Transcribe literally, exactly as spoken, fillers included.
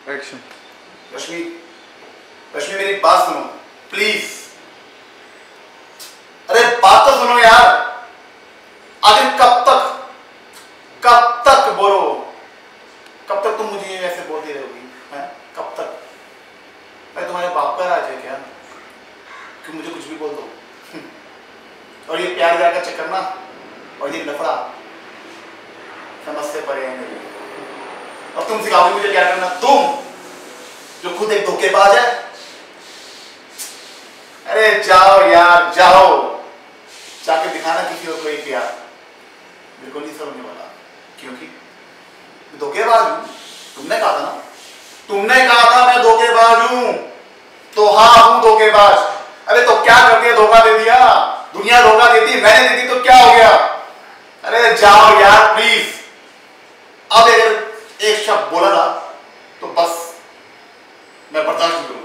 Action. रश्मि, रश्मि मेरी बात सुनो प्लीज। अरे बात तो सुनो यार। आखिर कब तक कब तक बोलो, कब तक तुम मुझे ऐसे बोलती रहोगी? हैं कब तक? मैं तुम्हारे बाप का राज है क्या कि मुझे कुछ भी बोल दो? और ये प्यार व्यार का चक्कर ना, और ये लफड़ा समझ से परे है मेरे। और तुम सिखाओगे मुझे क्या करना? तुम जो खुद एक धोखेबाज है। अरे जाओ यार जाओ, जाके दिखाना किसी और को एक प्यार। मेरे को नहीं समझने वाला, क्योंकि धोखेबाज हूं। तुमने कहा था ना, तुमने कहा था मैं धोखेबाज हूं, तो हाँ हूं धोखेबाज। अरे तो क्या कर दिया? धोखा दे दिया। दुनिया धोखा देती, मैंने दे दी तो क्या हो गया? अरे जाओ यार प्लीज। अब अगर एक शब्द बोला ना तो बस मैं बर्दाश्त नहीं करूंगा।